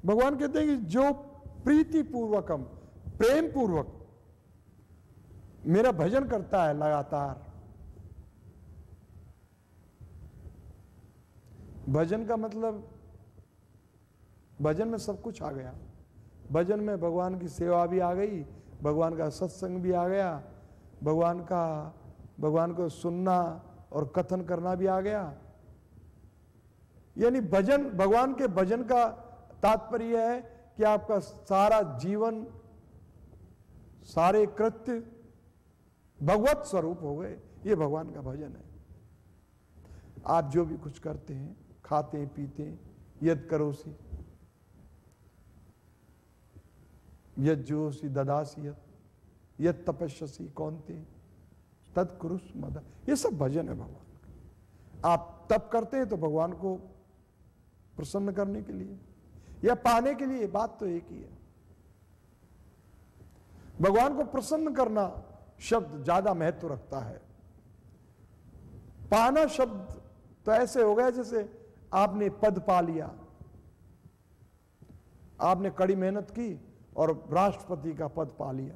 भगवान कहते हैं कि जो प्रीति पूर्वकम, प्रेम पूर्वक मेरा भजन करता है लगातार। भजन का मतलब, भजन में सब कुछ आ गया। भजन में भगवान की सेवा भी आ गई, भगवान का सत्संग भी आ गया, भगवान को सुनना और कथन करना भी आ गया। यानी भजन, भगवान के भजन का तात्पर्य है कि आपका सारा जीवन, सारे कृत्य भगवत स्वरूप हो गए। ये भगवान का भजन है। आप जो भी कुछ करते हैं, खाते हैं, पीते हैं, यद करोसी यद जोसी ददासी यद तपस्यसी कौनते तद कुरुस मदा। ये सब भजन है भगवान का। आप तप करते हैं तो भगवान को प्रसन्न करने के लिए या पाने के लिए, बात तो एक ही है। भगवान को प्रसन्न करना शब्द ज्यादा महत्व रखता है। पाना शब्द तो ऐसे हो गया जैसे आपने पद पा लिया, आपने कड़ी मेहनत की और राष्ट्रपति का पद पा लिया।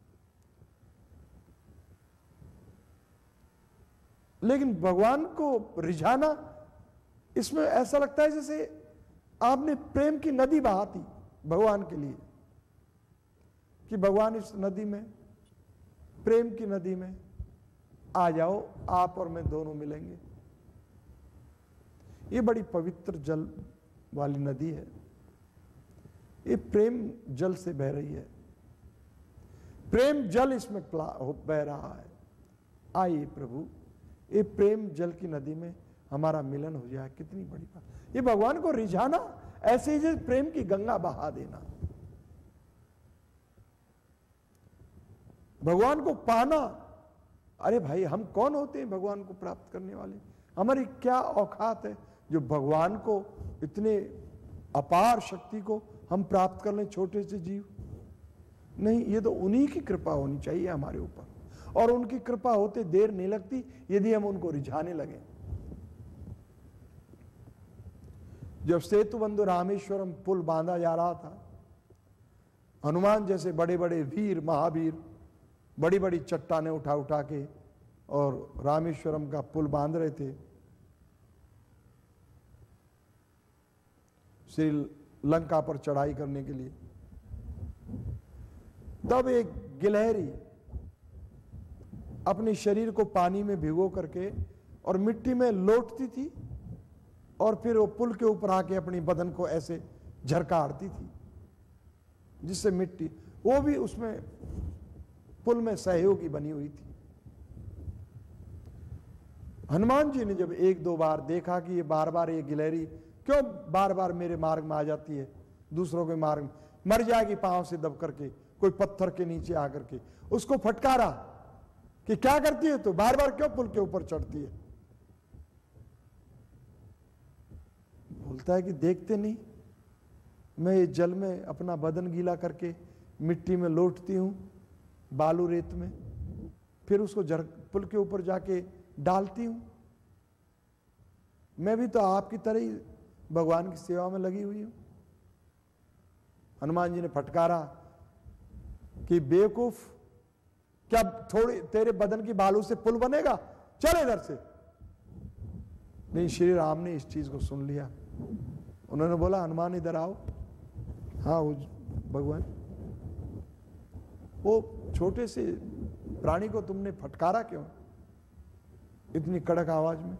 लेकिन भगवान को रिझाना, इसमें ऐसा लगता है जैसे आपने प्रेम की नदी बहा दी भगवान के लिए, कि भगवान इस नदी में, प्रेम की नदी में आ जाओ, आप और मैं दोनों मिलेंगे। ये बड़ी पवित्र जल वाली नदी है, ये प्रेम जल से बह रही है, प्रेम जल इसमें बह रहा है। आइए प्रभु, ये प्रेम जल की नदी में हमारा मिलन हो जाए, कितनी बड़ी बात। ये भगवान को रिझाना ऐसे ही जैसे प्रेम की गंगा बहा देना। भगवान को पाना, अरे भाई हम कौन होते हैं भगवान को प्राप्त करने वाले? हमारी क्या औकात है जो भगवान को, इतने अपार शक्ति को हम प्राप्त कर लें, छोटे से जीव? नहीं, ये तो उन्हीं की कृपा होनी चाहिए हमारे ऊपर, और उनकी कृपा होते देर नहीं लगती यदि हम उनको रिझाने लगे। जब सेतुबंधु रामेश्वरम पुल बांधा जा रहा था, हनुमान जैसे बड़े बड़े वीर महावीर बड़ी बड़ी चट्टानें उठा उठा के और रामेश्वरम का पुल बांध रहे थे श्री लंका पर चढ़ाई करने के लिए। तब एक गिलहरी अपने शरीर को पानी में भिगो करके और मिट्टी में लौटती थी और फिर वो पुल के ऊपर आके अपनी बदन को ऐसे झरकारती थी, जिससे मिट्टी, वो भी उसमें पुल में सहयोगी बनी हुई थी। हनुमान जी ने जब एक दो बार देखा कि ये बार बार, ये गिलहरी क्यों बार बार मेरे मार्ग में आ जाती है, दूसरों के मार्ग में, मर जाएगी पांव से दब करके, कोई पत्थर के नीचे आकर के, उसको फटकारा कि क्या करती है तो बार बार क्यों पुल के ऊपर चढ़ती है? बोलता है कि देखते नहीं, मैं ये जल में अपना बदन गीला करके मिट्टी में लौटती हूं, बालू रेत में, फिर उसको पुल के ऊपर जाके डालती हूं। मैं भी तो आपकी तरह ही भगवान की सेवा में लगी हुई हूं। हनुमान जी ने फटकारा कि बेवकूफ, क्या थोड़ी तेरे बदन की बालू से पुल बनेगा? चल इधर से। नहीं, श्री राम ने इस चीज को सुन लिया। उन्होंने बोला, हनुमान इधर आओ। हाँ भगवान, वो छोटे से प्राणी को तुमने फटकारा क्यों इतनी कड़क आवाज में?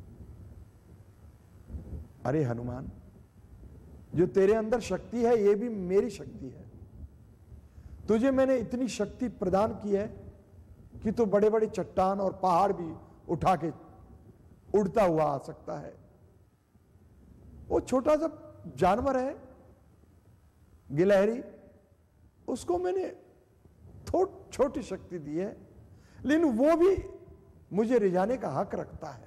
अरे हनुमान, जो तेरे अंदर शक्ति है ये भी मेरी शक्ति है। तुझे मैंने इतनी शक्ति प्रदान की है कि तू बड़े बड़े चट्टान और पहाड़ भी उठा के उड़ता हुआ आ सकता है। वो छोटा सा जानवर है गिलहरी, उसको मैंने छोटी शक्ति दी है, लेकिन वो भी मुझे रिझाने का हक रखता है।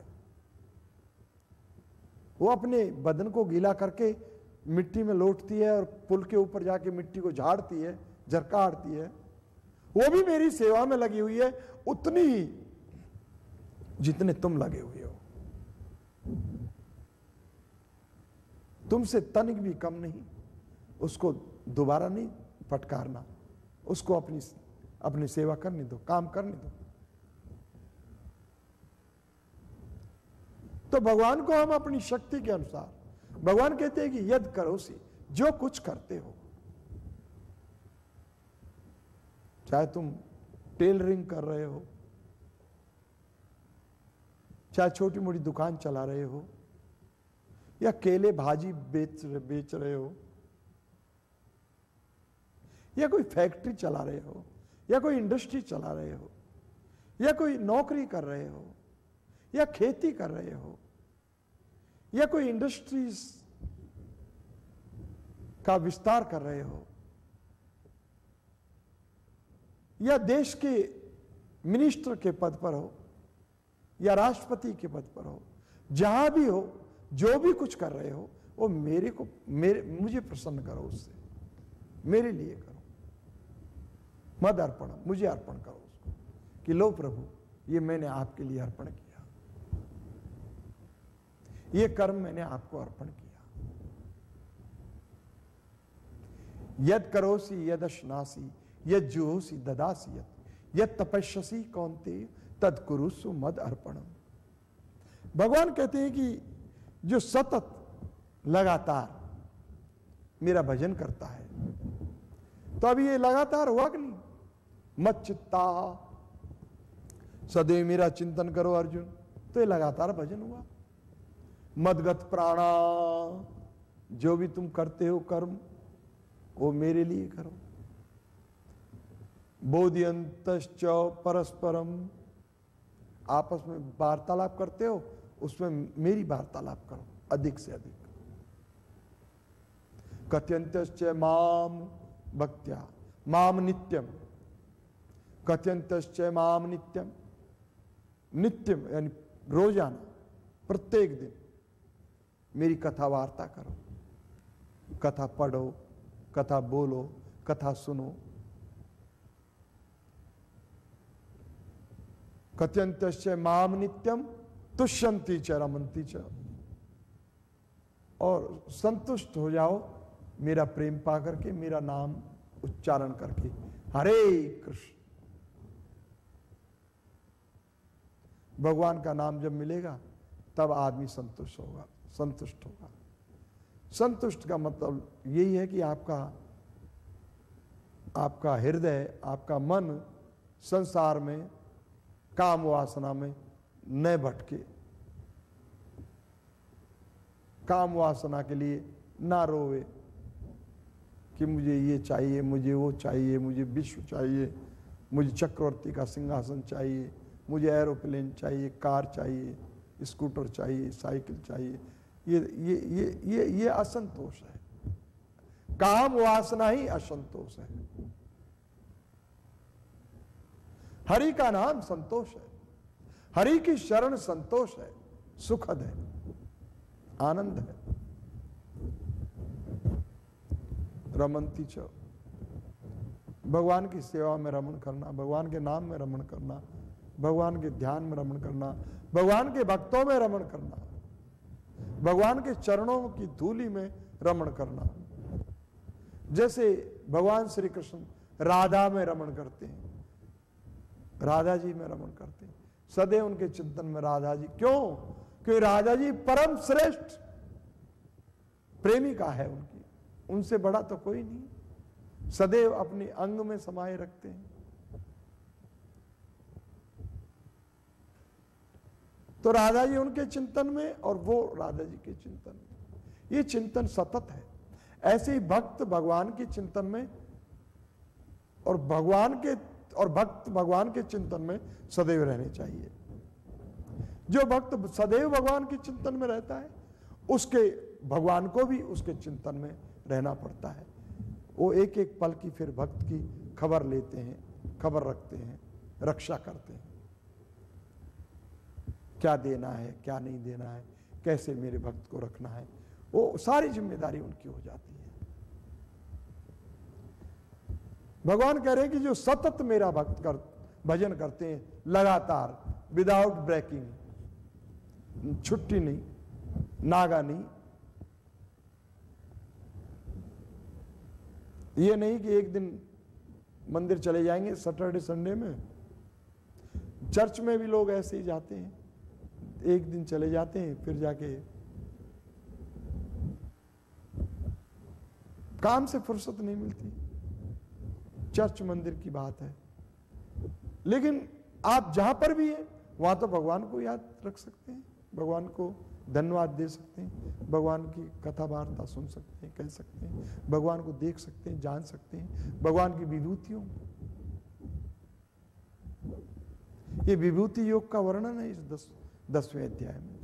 वो अपने बदन को गीला करके मिट्टी में लौटती है और पुल के ऊपर जाके मिट्टी को झाड़ती है, झरकारती है। वो भी मेरी सेवा में लगी हुई है, उतनी ही जितने तुम लगे हुए हो। तुमसे तनिक भी कम नहीं, उसको दोबारा नहीं फटकारना, उसको अपनी सेवा करने दो, काम करने दो। तो भगवान को हम अपनी शक्ति के अनुसार, भगवान कहते हैं कि यद करोसि, जो कुछ करते हो, चाहे तुम टेलरिंग कर रहे हो, चाहे छोटी मोटी दुकान चला रहे हो, या केले भाजी बेच रहे हो, या कोई फैक्ट्री चला रहे हो, या कोई इंडस्ट्री चला रहे हो, या कोई नौकरी कर रहे हो, या खेती कर रहे हो, या कोई इंडस्ट्रीज का विस्तार कर रहे हो, या देश के मिनिस्टर के पद पर हो, या राष्ट्रपति के पद पर हो, जहां भी हो, जो भी कुछ कर रहे हो, वो मुझे प्रसन्न करो, उससे मेरे लिए करो, मद अर्पण, मुझे अर्पण करो उसको, कि लो प्रभु, ये मैंने आपके लिए अर्पण किया, ये कर्म मैंने आपको अर्पण किया। यद करोसि यदश्नासि यद जुहोसि ददासि यद तपस्यसि कौन्तेय तद कुरुषु मद अर्पणम। भगवान कहते हैं कि जो सतत लगातार मेरा भजन करता है, तो अभी ये लगातार हुआ कि नहीं? मत चित्ता, सदैव मेरा चिंतन करो अर्जुन, तो ये लगातार भजन हुआ। मदगत प्राणा, जो भी तुम करते हो कर्म, वो मेरे लिए करो। बोध्यंतश्च परस्परम, आपस में वार्तालाप करते हो, उसमें मेरी वार्तालाप करो अधिक से अधिक। कथयंतश्च माम भक्त्या माम नित्यम, कथयंतश्च माम नित्यम, नित्यम यानी रोजाना, प्रत्येक दिन मेरी कथा वार्ता करो, कथा पढ़ो, कथा बोलो, कथा सुनो। कथयंतश्च माम नित्यम तुष्यंति च रमन्ति च, और संतुष्ट हो जाओ मेरा प्रेम पा करके, मेरा नाम उच्चारण करके, हरे कृष्ण। भगवान का नाम जब मिलेगा तब आदमी संतुष्ट होगा, संतुष्ट होगा। संतुष्ट का मतलब यही है कि आपका हृदय, आपका मन संसार में, काम वासना में न भटके, काम वासना के लिए ना रोवे कि मुझे ये चाहिए, मुझे वो चाहिए, मुझे विश्व चाहिए, मुझे चक्रवर्ती का सिंहासन चाहिए, मुझे एरोप्लेन चाहिए, कार चाहिए, स्कूटर चाहिए, साइकिल चाहिए। ये असंतोष है। काम वासना ही असंतोष है। हरि का नाम संतोष है, हरि की शरण संतोष है, सुखद है, आनंद है। रमन्ति च, भगवान की सेवा में रमण करना, भगवान के नाम में रमण करना, भगवान के ध्यान में रमण करना, भगवान के भक्तों में रमण करना, भगवान के चरणों की धूलि में रमण करना। जैसे भगवान श्री कृष्ण राधा में रमण करते हैं, राधा जी में रमण करते हैं, सदैव उनके चिंतन में राधा जी। क्यों? क्योंकि राधा जी परम श्रेष्ठ प्रेमिका है उनकी, उनसे बड़ा तो कोई नहीं, सदैव अपने अंग में समाये रखते हैं। तो राधा जी उनके चिंतन में और वो राधा जी के चिंतन में, ये चिंतन सतत है। ऐसे ही भक्त भगवान के चिंतन में और भक्त भगवान के चिंतन में सदैव रहने चाहिए। जो भक्त सदैव भगवान के चिंतन में रहता है, उसके भगवान को भी उसके चिंतन में रहना पड़ता है। वो एक एक पल की फिर भक्त की खबर लेते हैं, खबर रखते हैं, रक्षा करते हैं। क्या देना है, क्या नहीं देना है, कैसे मेरे भक्त को रखना है, वो सारी जिम्मेदारी उनकी हो जाती है। भगवान कह रहे हैं कि जो सतत मेरा भजन करते हैं, लगातार, विदाउट ब्रेकिंग, छुट्टी नहीं, नागा नहीं, ये नहीं कि एक दिन मंदिर चले जाएंगे सैटरडे संडे में। चर्च में भी लोग ऐसे ही जाते हैं, एक दिन चले जाते हैं, फिर जाके काम से फुर्सत नहीं मिलती। चर्च मंदिर की बात है, लेकिन आप जहां पर भी हैं वहां तो भगवान को याद रख सकते हैं, भगवान को धन्यवाद दे सकते हैं, भगवान की कथा वार्ता सुन सकते हैं, कह सकते हैं, भगवान को देख सकते हैं, जान सकते हैं, भगवान की विभूतियों। ये विभूति योग का वर्णन है इस 10वें अध्याय में।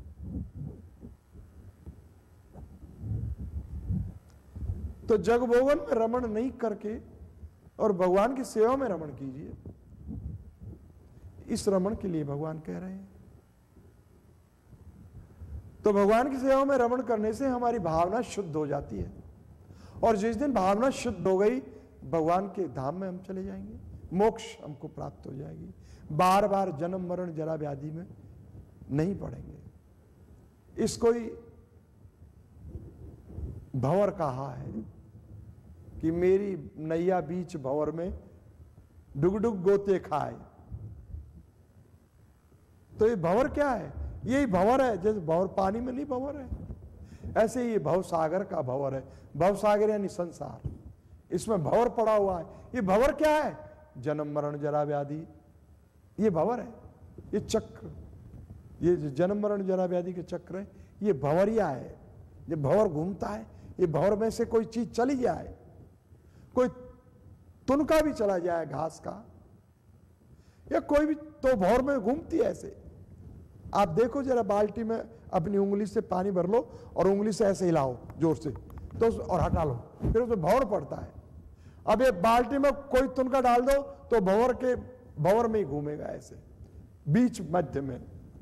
तो जगभोगन में रमण नहीं करके और भगवान की सेवा में रमण कीजिए, इस रमण के लिए भगवान कह रहे हैं। तो भगवान की सेवा में रमण करने से हमारी भावना शुद्ध हो जाती है, और जिस दिन भावना शुद्ध हो गई भगवान के धाम में हम चले जाएंगे, मोक्ष हमको प्राप्त हो जाएगी, बार बार जन्म मरण जरा व्याधि में नहीं पड़ेंगे। इसको ही भंवर कहा है कि मेरी नैया बीच भंवर में डुगडुग गोते खाए। तो ये भंवर क्या है? यही भंवर है, जैसे भंवर पानी में नहीं भंवर है, ऐसे ये भव सागर का भंवर है। भव सागर यानी संसार, इसमें भंवर पड़ा हुआ है। ये भंवर क्या है? जन्म मरण जरा व्याधि, ये भंवर है, ये चक्र, ये जन्म मरण जरा व्याधि के चक्र है, ये भंवरिया है। ये भंवर घूमता है, ये भंवर में से कोई चीज चली जाए, कोई तुनका भी चला जाए घास का या कोई भी, तो भंवर में घूमती है ऐसे। आप देखो जरा, बाल्टी में अपनी उंगली से पानी भर लो और उंगली से ऐसे हिलाओ जोर से, तो और हटा लो, फिर उसमें भंवर पड़ता है। अब ये बाल्टी में कोई तुनका डाल दो तो भंवर में ही घूमेगा ऐसे बीच मध्य में।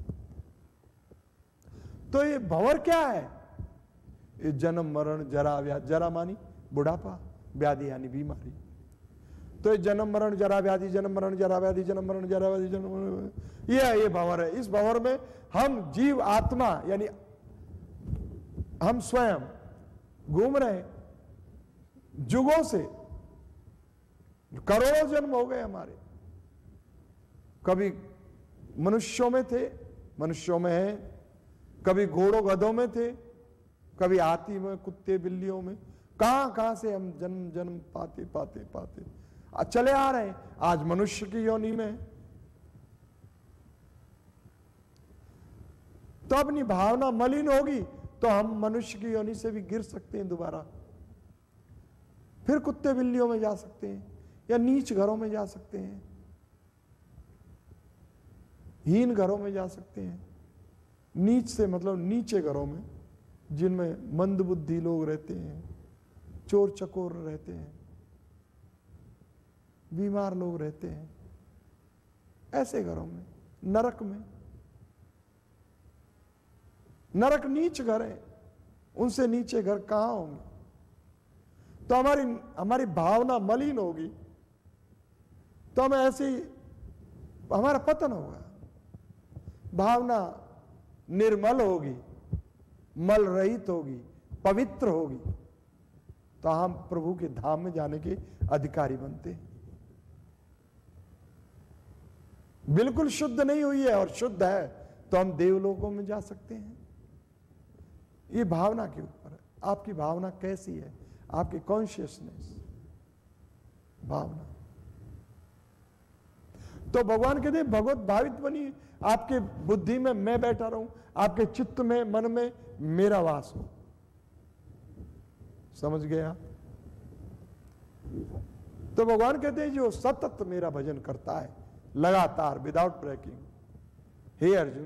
तो ये भंवर क्या है? ये जन्म मरण जरा व्याधि, जरा मानी बुढ़ापा, व्याधि यानी बीमारी। तो ये जन्म मरण जरा व्याधि, जन्म मरण जरा व्याधि, जन्म मरण जरा व्याधि, जन्म, ये भंवर है। इस भंवर में हम जीव आत्मा यानी हम स्वयं घूम रहे हैं, जुगों से, करोड़ों जन्म हो गए हमारे। कभी मनुष्यों में थे, मनुष्यों में है, कभी घोड़ों गधों में थे, कभी हाथी में, कुत्ते बिल्लियों में, कहां से हम जन्म जन्म पाते पाते पाते चले आ रहे हैं। आज मनुष्य की योनि में। तो अपनी भावना मलिन होगी तो हम मनुष्य की योनि से भी गिर सकते हैं दोबारा, फिर कुत्ते बिल्लियों में जा सकते हैं या नीच घरों में जा सकते हैं, हीन घरों में जा सकते हैं। नीच से मतलब नीचे घरों में, जिनमें मंदबुद्धि लोग रहते हैं, चोर चकोर रहते हैं, बीमार लोग रहते हैं, ऐसे घरों में, नरक में। नरक नीच घर है, उनसे नीचे घर कहां होंगे? तो हमारी भावना मलिन होगी तो हम ऐसे ही, हमारा पतन होगा। भावना निर्मल होगी, मल रहित होगी, पवित्र होगी, तो हम प्रभु के धाम में जाने के अधिकारी बनते हैं। बिल्कुल शुद्ध नहीं हुई है और शुद्ध है तो हम देवलोकों में जा सकते हैं। ये भावना के ऊपर है, आपकी भावना कैसी है, आपकी कॉन्शियसनेस भावना। तो भगवान कहते हैं भगवत भावित बनिए, आपके बुद्धि में मैं बैठा रहूं, आपके चित्त में, मन में मेरा वास हो। समझ गया? तो भगवान कहते हैं जो सतत मेरा भजन करता है लगातार, विदाउट ब्रेकिंग, हे अर्जुन,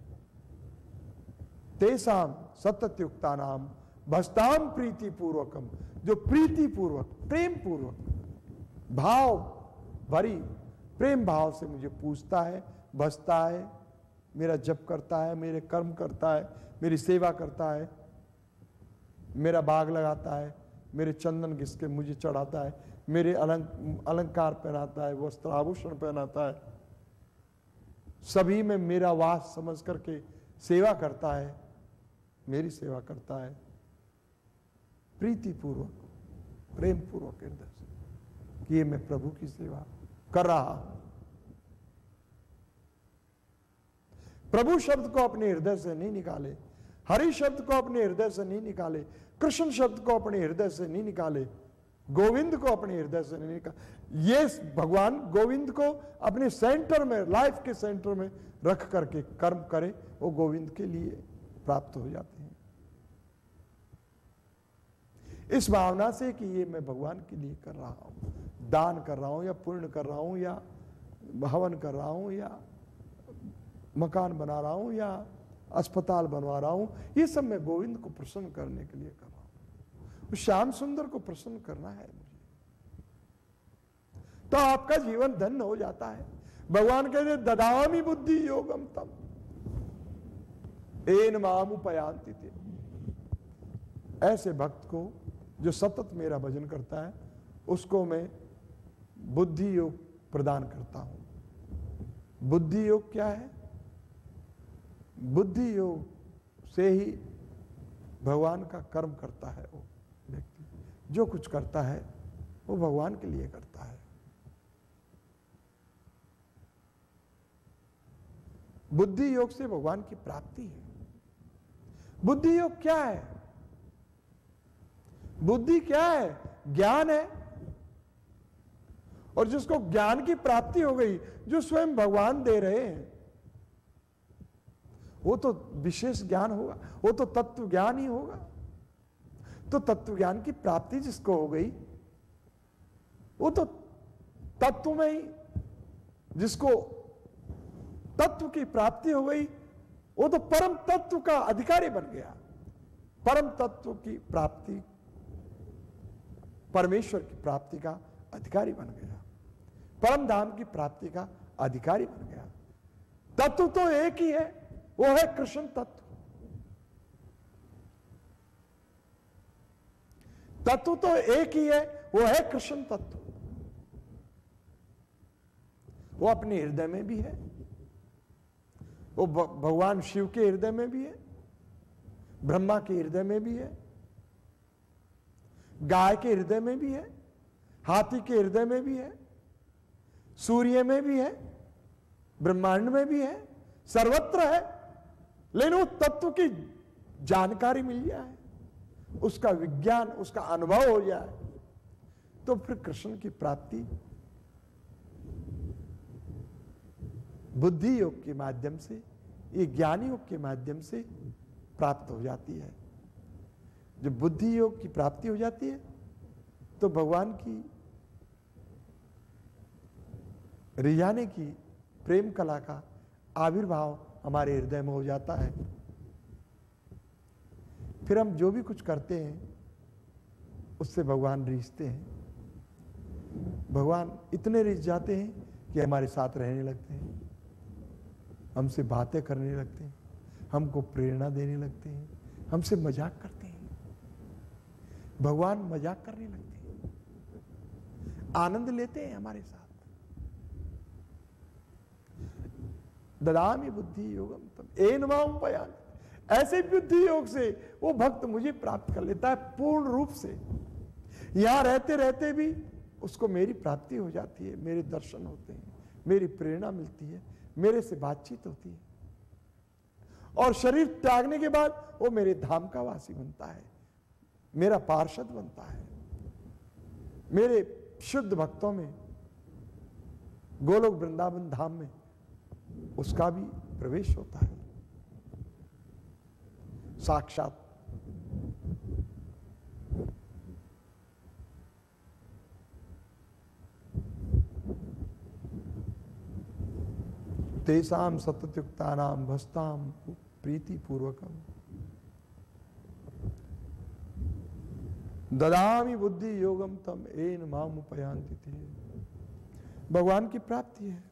तेसाम सतत युक्ता नाम भस्ताम प्रीति पूर्वकम, जो प्रीति पूर्वक, प्रेम पूर्वक, भाव भरी प्रेम भाव से मुझे पूछता है, भजता है, मेरा जप करता है, मेरे कर्म करता है, मेरी सेवा करता है, मेरा बाग लगाता है, मेरे चंदन घिस के मुझे चढ़ाता है, मेरे अलंकार पहनाता है, वस्त्र आभूषण पहनाता है, सभी में मेरा वास समझ करके सेवा करता है, मेरी सेवा करता है प्रीति पूर्वक, प्रेम पूर्वक हृदय से कि ये मैं प्रभु की सेवा कर रहा हूं। प्रभु शब्द को अपने हृदय से नहीं निकाले, हरि शब्द को अपने हृदय से नहीं निकाले, कृष्ण शब्द को अपने हृदय से नहीं निकाले, गोविंद को अपने हृदय से नहीं निकाले, ये भगवान गोविंद को अपने सेंटर में, लाइफ के सेंटर में रख करके कर्म करे, वो गोविंद के लिए प्राप्त हो जाते हैं। इस भावना से कि ये मैं भगवान के लिए कर रहा हूं, दान कर रहा हूं या पुण्य कर रहा हूं या हवन कर रहा हूं या मकान बना रहा हूं या अस्पताल बनवा रहा हूं, ये सब मैं गोविंद को प्रसन्न करने के लिए कर रहा हूं, श्याम सुंदर को प्रसन्न करना है मुझे, तो आपका जीवन धन्य हो जाता है। भगवान कहते ददामि बुद्धि योगम तम एन मामुपयान्ति ते। ऐसे भक्त को जो सतत मेरा भजन करता है, उसको मैं बुद्धि योग प्रदान करता हूं। बुद्धि योग क्या है? बुद्धि योग से ही भगवान का कर्म करता है वो व्यक्ति, जो कुछ करता है वो भगवान के लिए करता है। बुद्धि योग से भगवान की प्राप्ति है। बुद्धि योग क्या है? बुद्धि क्या है? ज्ञान है, और जिसको ज्ञान की प्राप्ति हो गई, जो स्वयं भगवान दे रहे हैं, वो तो विशेष ज्ञान होगा, वो तो तत्व ज्ञान ही होगा। तो तत्व ज्ञान की प्राप्ति जिसको हो गई, वो तो तत्व में ही, जिसको तत्व की प्राप्ति हो गई, वो तो परम तत्व का अधिकारी बन गया। परम तत्व की प्राप्ति, परमेश्वर की प्राप्ति का अधिकारी बन गया, परम धाम की प्राप्ति का अधिकारी बन गया। तत्व तो एक ही है, वो है कृष्ण तत्व। तत्व तो एक ही है, वो है कृष्ण तत्व। वो अपने हृदय में भी है, वो भगवान शिव के हृदय में भी है, ब्रह्मा के हृदय में भी है, गाय के हृदय में भी है, हाथी के हृदय में भी है, सूर्य में भी है, ब्रह्मांड में भी है, सर्वत्र है। लेकिन वो तत्व की जानकारी मिल जाए, उसका विज्ञान, उसका अनुभव हो जाए, तो फिर कृष्ण की प्राप्ति बुद्धि योग के माध्यम से, ये ज्ञान योग के माध्यम से प्राप्त हो जाती है। जब बुद्धि योग की प्राप्ति हो जाती है, तो भगवान की रिझाने की प्रेम कला का आविर्भाव हमारे हृदय में हो जाता है। फिर हम जो भी कुछ करते हैं, उससे भगवान रिझते हैं। भगवान इतने रिझ जाते हैं कि हमारे साथ रहने लगते हैं, हमसे बातें करने लगते हैं, हमको प्रेरणा देने लगते हैं, हमसे मजाक करते हैं। भगवान मजाक करने लगते हैं, आनंद लेते हैं हमारे साथ। ददामि बुद्धि योगम तम एन मामुपयान्ति। ऐसे बुद्धि योग से वो भक्त मुझे प्राप्त कर लेता है पूर्ण रूप से। यहां रहते रहते भी उसको मेरी प्राप्ति हो जाती है, मेरे दर्शन होते हैं, मेरी प्रेरणा मिलती है, मेरे से बातचीत होती है, और शरीर त्यागने के बाद वो मेरे धाम का वासी बनता है, मेरा पार्षद बनता है। मेरे शुद्ध भक्तों में, गोलोक वृंदावन धाम में उसका भी प्रवेश होता है साक्षात। तेषां सततयुक्तानां भस्तां प्रीतिपूर्वकम् ददामि बुद्धि योगम तम एन मामुपयान्ति ते। भगवान की प्राप्ति है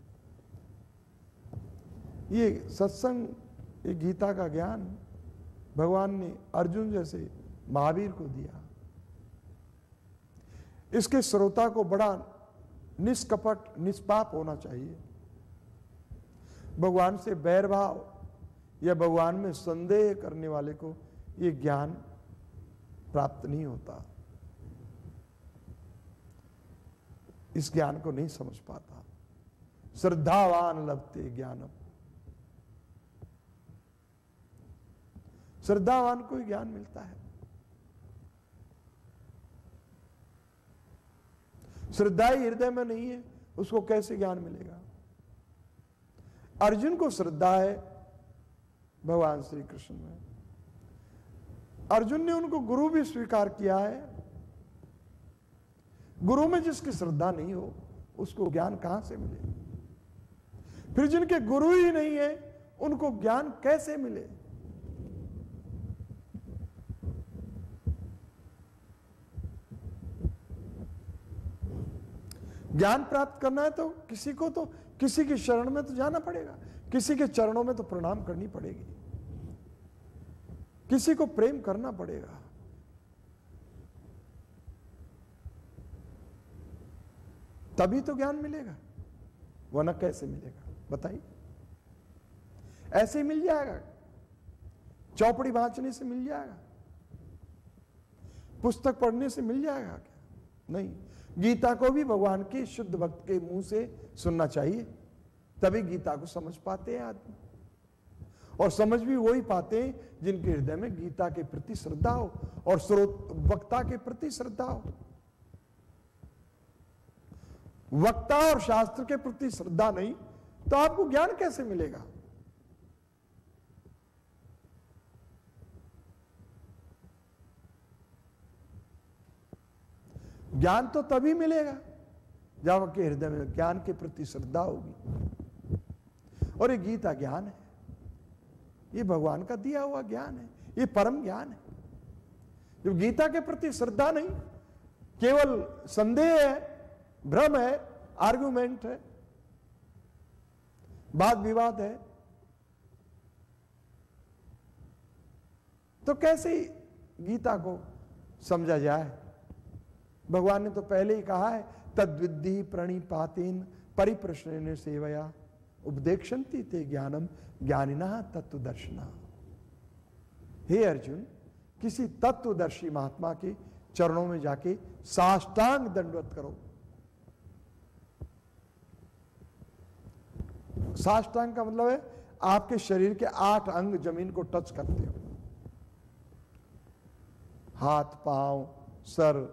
ये सत्संग, ये गीता का ज्ञान भगवान ने अर्जुन जैसे महावीर को दिया। इसके श्रोता को बड़ा निष्कपट, निष्पाप होना चाहिए। भगवान से बैरभाव या भगवान में संदेह करने वाले को ये ज्ञान प्राप्त नहीं होता। इस ज्ञान को नहीं समझ पाता। श्रद्धावान लभते ज्ञानम, श्रद्धावान को ही ज्ञान मिलता है। श्रद्धा ही हृदय में नहीं है, उसको कैसे ज्ञान मिलेगा? अर्जुन को श्रद्धा है भगवान श्री कृष्ण में, अर्जुन ने उनको गुरु भी स्वीकार किया है। गुरु में जिसकी श्रद्धा नहीं हो उसको ज्ञान कहां से मिले? फिर जिनके गुरु ही नहीं है उनको ज्ञान कैसे मिले? ज्ञान प्राप्त करना है तो किसी की शरण में तो जाना पड़ेगा, किसी के चरणों में तो प्रणाम करनी पड़ेगी, किसी को प्रेम करना पड़ेगा। तभी तो ज्ञान मिलेगा, वरना कैसे मिलेगा बताइए? ऐसे ही मिल जाएगा? चौपड़ी बांचने से मिल जाएगा? पुस्तक पढ़ने से मिल जाएगा क्या? नहीं। गीता को भी भगवान के शुद्ध भक्त के मुंह से सुनना चाहिए, तभी गीता को समझ पाते हैं आदमी। और समझ भी वही पाते हैं जिनके हृदय में गीता के प्रति श्रद्धा हो और वक्ता के प्रति श्रद्धा हो। वक्ता और शास्त्र के प्रति श्रद्धा नहीं तो आपको ज्ञान कैसे मिलेगा? ज्ञान तो तभी मिलेगा जब आपके हृदय में ज्ञान के प्रति श्रद्धा होगी। और ये गीता ज्ञान है, ये भगवान का दिया हुआ ज्ञान है, ये परम ज्ञान है। जब गीता के प्रति श्रद्धा नहीं, केवल संदेह है, भ्रम है, आर्गुमेंट है, वाद विवाद है, तो कैसे गीता को समझा जाए? भगवान ने तो पहले ही कहा है, तद्विद्धि प्रणिपातेन परिप्रश्नेन सेवया उपदेक्षन्ति ते ज्ञानम ज्ञानिनः तत्वदर्शिनः। हे अर्जुन, किसी तत्वदर्शी महात्मा के चरणों में जाके साष्टांग दंडवत करो। साष्टांग का मतलब है आपके शरीर के 8 अंग जमीन को टच करते हो, हाथ, पांव, सर,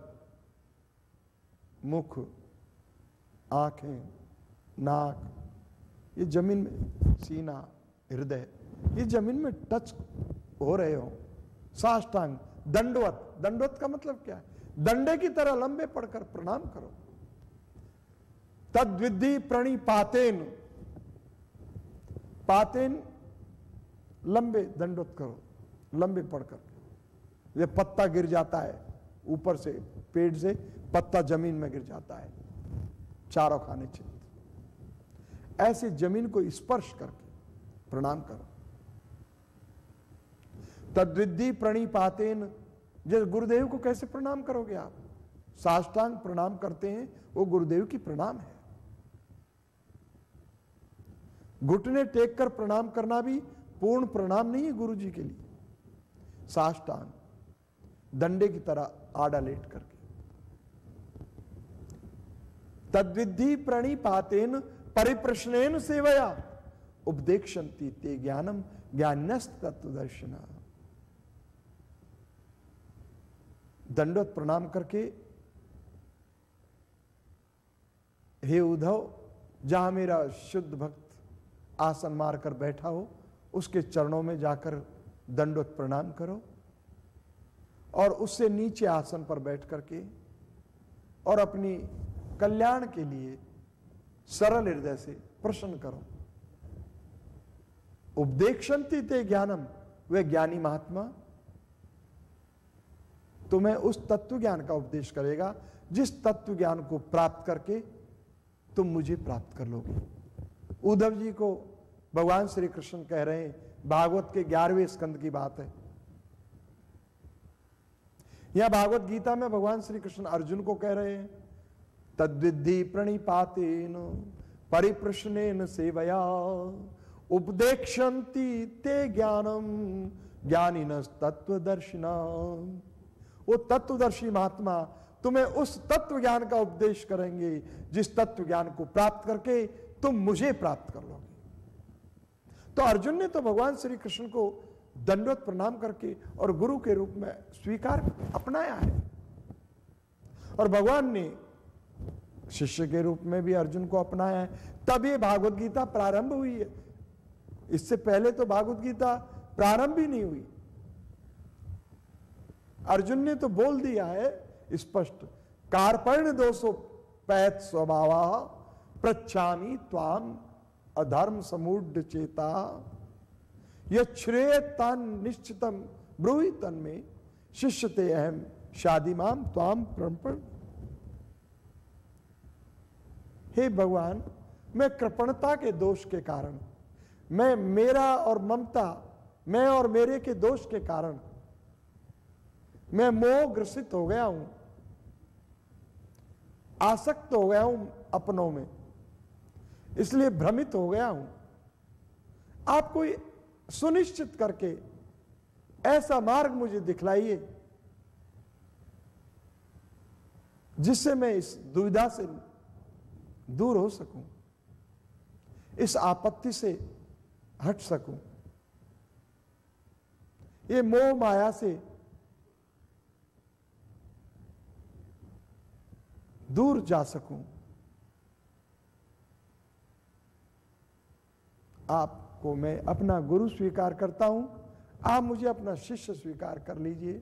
मुख, आंखें, नाक, ये जमीन में, सीना, हृदय, ये जमीन में टच हो रहे हो। साष्टांग दंडवत, दंडवत का मतलब क्या है? दंडे की तरह लंबे पड़कर प्रणाम करो। तद्विद्धि प्रणिपातेन, पातेन लंबे दंडवत करो, लंबे पड़कर। ये पत्ता गिर जाता है ऊपर से, पेड़ से पत्ता जमीन में गिर जाता है, चारों खाने चित, ऐसे जमीन को स्पर्श करके प्रणाम करो। तद्विद्धि प्रणिपातेन, जैसे गुरुदेव को कैसे प्रणाम करोगे आप? साष्टांग प्रणाम करते हैं, वो गुरुदेव की प्रणाम है। घुटने टेक कर प्रणाम करना भी पूर्ण प्रणाम नहीं है गुरु जी के लिए। साष्टांग दंडे की तरह आड़ा लेट करके। तद्विद्धि प्रणिपातेन परिप्रश्नेन सेवया उपदेक्षन्ति ते ज्ञानम ज्ञानिनस्तत्वदर्शिनः। दंडवत प्रणाम करके, हे उद्धव, जहां मेरा शुद्ध भक्त आसन मारकर बैठा हो उसके चरणों में जाकर दंडवत प्रणाम करो, और उससे नीचे आसन पर बैठ करके और अपनी कल्याण के लिए सरल हृदय से प्रश्न करो। उपदेक्षन्ति ते ज्ञानम, वे ज्ञानी महात्मा तुम्हें उस तत्व ज्ञान का उपदेश करेगा जिस तत्व ज्ञान को प्राप्त करके तुम मुझे प्राप्त कर लोगे। उद्धव जी को भगवान श्री कृष्ण कह रहे हैं, भागवत के 11वें स्कंद की बात है। यह भागवत गीता में भगवान श्री कृष्ण अर्जुन को कह रहे हैं, तद्विद्धि प्रणिपातेन परिप्रश्नेन सेवया उपदेक्षन्ति ते ज्ञानम ज्ञानिनस्तत्वदर्शिनः। वो तत्वदर्शी महात्मा तुम्हें उस तत्व ज्ञान का उपदेश करेंगे जिस तत्व ज्ञान को प्राप्त करके तुम मुझे प्राप्त कर लोगे। तो अर्जुन ने तो भगवान श्री कृष्ण को दंडवत प्रणाम करके और गुरु के रूप में स्वीकार अपनाया है, और भगवान ने शिष्य के रूप में भी अर्जुन को अपनाया है। तब ये भागवत गीता प्रारंभ हुई है। इससे पहले तो भागवत गीता प्रारंभ ही नहीं हुई। अर्जुन ने तो बोल दिया है स्पष्ट, कार्पण्य दोषो पैत स्वभावा पृच्छामि त्वाम अधर्म समूढ़ चेता यच्छ्रेय तान निश्चितम ब्रूहि तन्मे शिष्यते अहम शादिमाम त्वाम प्रपण। हे भगवान, मैं कृपणता के दोष के कारण, मैं मेरा और ममता, मैं और मेरे के दोष के कारण मैं मोह ग्रसित हो गया हूं, आसक्त हो गया हूं अपनों में, इसलिए भ्रमित हो गया हूं। आप कोई सुनिश्चित करके ऐसा मार्ग मुझे दिखलाइए जिससे मैं इस दुविधा से दूर हो सकूं, इस आपत्ति से हट सकूं, ये मोह माया से दूर जा सकूं। आपको मैं अपना गुरु स्वीकार करता हूं, आप मुझे अपना शिष्य स्वीकार कर लीजिए।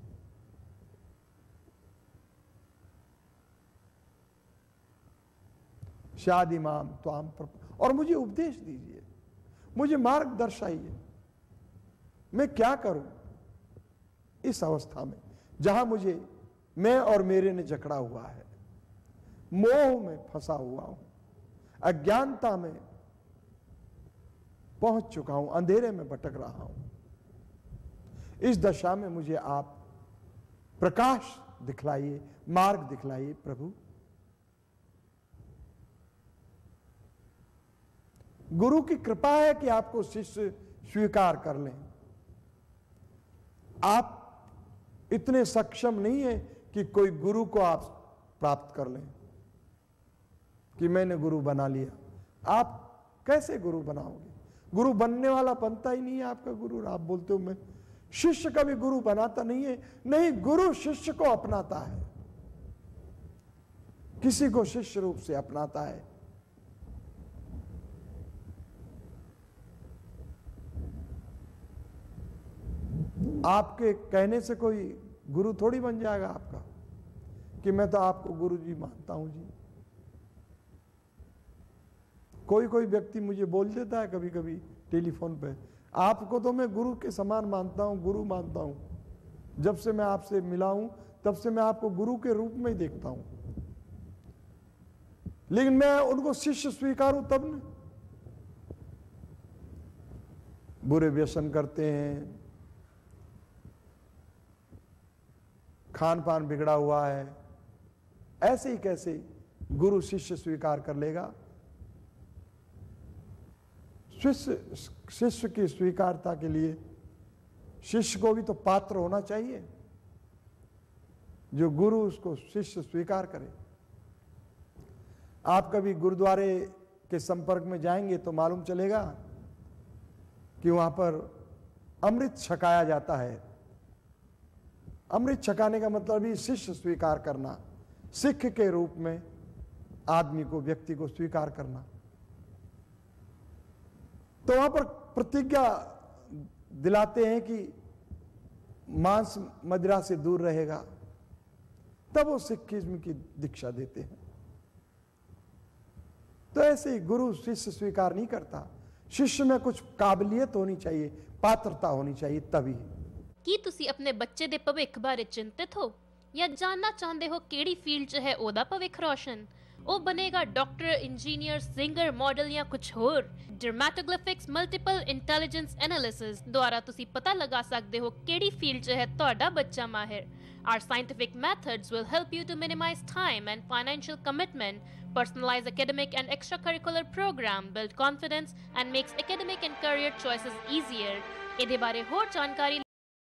शादिमाम त्वाम और मुझे उपदेश दीजिए, मुझे मार्ग दर्शाइए, मैं क्या करूं इस अवस्था में जहां मुझे मैं और मेरे ने जकड़ा हुआ है, मोह में फंसा हुआ हूं, अज्ञानता में पहुंच चुका हूं, अंधेरे में भटक रहा हूं। इस दशा में मुझे आप प्रकाश दिखलाइए, मार्ग दिखलाइए प्रभु। गुरु की कृपा है कि आपको शिष्य स्वीकार कर लें। आप इतने सक्षम नहीं है कि कोई गुरु को आप प्राप्त कर लें कि मैंने गुरु बना लिया। आप कैसे गुरु बनाओगे? गुरु बनने वाला बनता ही नहीं है आपका गुरु। आप बोलते हो मैं शिष्य कभी गुरु बनाता नहीं है। नहीं, गुरु शिष्य को अपनाता है, किसी को शिष्य रूप से अपनाता है। आपके कहने से कोई गुरु थोड़ी बन जाएगा आपका कि मैं तो आपको गुरु जी मानता हूं जी। कोई कोई व्यक्ति मुझे बोल देता है कभी कभी टेलीफोन पे, आपको तो मैं गुरु के समान मानता हूं, गुरु मानता हूं। जब से मैं आपसे मिला हूं तब से मैं आपको गुरु के रूप में ही देखता हूं, लेकिन मैं उनको शिष्य स्वीकारूं तब न। बुरे व्यसन करते हैं, खान पान बिगड़ा हुआ है, ऐसे ही कैसे गुरु शिष्य स्वीकार कर लेगा? शिष्य की स्वीकारता के लिए शिष्य को भी तो पात्र होना चाहिए जो गुरु उसको शिष्य स्वीकार करे। आप कभी गुरुद्वारे के संपर्क में जाएंगे तो मालूम चलेगा कि वहां पर अमृत छकाया जाता है। अमृत छकाने का मतलब ही शिष्य स्वीकार करना, सिख के रूप में आदमी को, व्यक्ति को स्वीकार करना। तो वहां पर प्रतिज्ञा दिलाते हैं कि मांस मदिरा से दूर रहेगा, तब वो सिखिज्म की दीक्षा देते हैं। तो ऐसे ही गुरु शिष्य स्वीकार नहीं करता। शिष्य में कुछ काबिलियत होनी चाहिए, पात्रता होनी चाहिए तभी। ਕੀ ਤੁਸੀਂ ਆਪਣੇ ਬੱਚੇ ਦੇ ਭਵਿੱਖ ਬਾਰੇ ਚਿੰਤਿਤ ਹੋ ਜਾਂ ਜਾਣਨਾ ਚਾਹੁੰਦੇ ਹੋ ਕਿਹੜੀ ਫੀਲਡ 'ਚ ਹੈ ਉਹਦਾ ਭਵਿੱਖ ਰੋਸ਼ਨ? ਉਹ ਬਣੇਗਾ ਡਾਕਟਰ, ਇੰਜੀਨੀਅਰ, ਸਿੰਗਰ, ਮਾਡਲ ਜਾਂ ਕੁਝ ਹੋਰ? ਡਰਮੈਟੋਗਲਿਫਿਕਸ ਮਲਟੀਪਲ ਇੰਟੈਲੀਜੈਂਸ ਐਨਾਲਿਸਿਸ ਦੁਆਰਾ ਤੁਸੀਂ ਪਤਾ ਲਗਾ ਸਕਦੇ ਹੋ ਕਿਹੜੀ ਫੀਲਡ 'ਚ ਹੈ ਤੁਹਾਡਾ ਬੱਚਾ ਮਾਹਿਰ। Our scientific methods will help you to minimize time and financial commitment, personalize academic and extracurricular program, build confidence and makes academic and career choices easier. ਇਹਦੇ ਬਾਰੇ ਹੋਰ ਜਾਣਕਾਰੀ